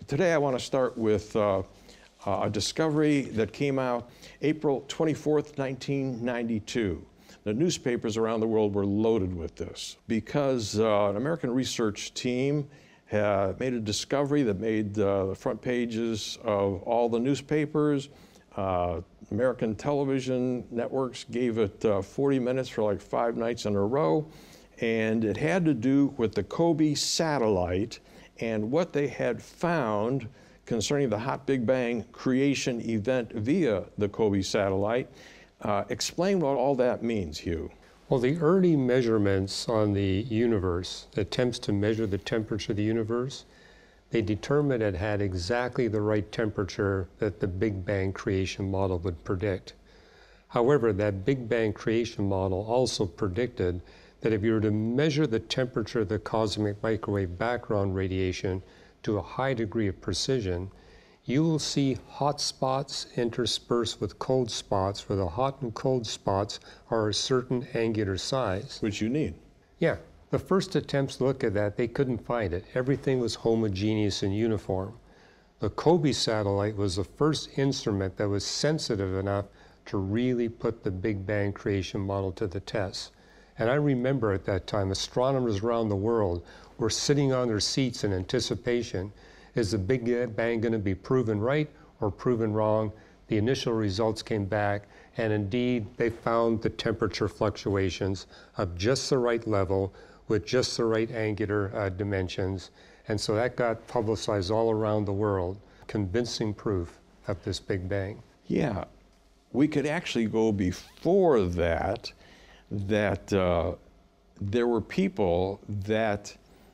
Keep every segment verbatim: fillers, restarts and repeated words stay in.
Today I want to start with uh, a discovery that came out April twenty-fourth, nineteen ninety-two. The newspapers around the world were loaded with this because uh, an American research team had made a discovery that made uh, the front pages of all the newspapers. Uh, American television networks gave it uh, forty minutes for like five nights in a row, and it had to do with the COBE satellite and what they had found concerning the hot Big Bang creation event via the COBE satellite. Uh, explain what all that means, Hugh. Well, the early measurements on the universe, attempts to measure the temperature of the universe, they determined it had exactly the right temperature that the Big Bang creation model would predict. However, that Big Bang creation model also predicted that if you were to measure the temperature of the cosmic microwave background radiation to a high degree of precision, you will see hot spots interspersed with cold spots, where the hot and cold spots are a certain angular size. Which you need. Yeah. The first attempts to look at that, they couldn't find it. Everything was homogeneous and uniform. The COBE satellite was the first instrument that was sensitive enough to really put the Big Bang creation model to the test. And I remember at that time, astronomers around the world were sitting on their seats in anticipation. Is the Big Bang going to be proven right or proven wrong? The initial results came back, and indeed, they found the temperature fluctuations of just the right level with just the right angular uh, dimensions. And so that got publicized all around the world, convincing proof of this Big Bang. Yeah, we could actually go before that, that uh, there were people that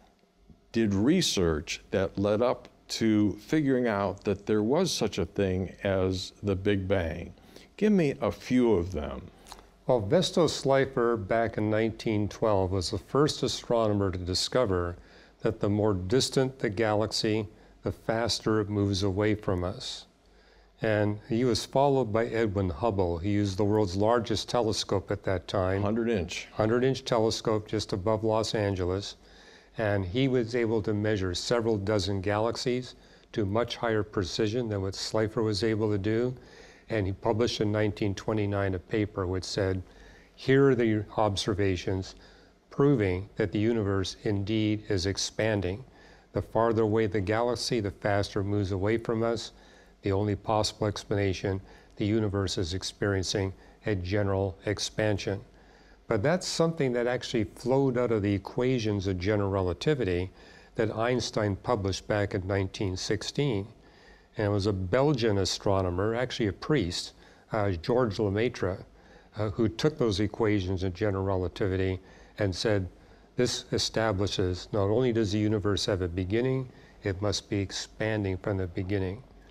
did research that led up to figuring out that there was such a thing as the Big Bang. Give me a few of them. Well, Vesto Slipher back in nineteen twelve was the first astronomer to discover that the more distant the galaxy, the faster it moves away from us. And he was followed by Edwin Hubble. He used the world's largest telescope at that time. one hundred inch. one hundred inch telescope just above Los Angeles. And he was able to measure several dozen galaxies to much higher precision than what Slipher was able to do. And he published in nineteen twenty-nine a paper which said, here are the observations proving that the universe indeed is expanding. The farther away the galaxy, the faster it moves away from us. The only possible explanation, the universe is experiencing a general expansion. But that's something that actually flowed out of the equations of general relativity that Einstein published back in nineteen sixteen. And it was a Belgian astronomer, actually a priest, uh, Georges Lemaitre, uh, who took those equations of general relativity and said, this establishes not only does the universe have a beginning, it must be expanding from the beginning.